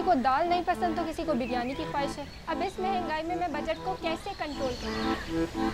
को दाल नहीं पसंद तो किसी को बिरयानी की ख्वाहिश है। अब इस महंगाई में मैं बजट को कैसे कंट्रोल करूँ?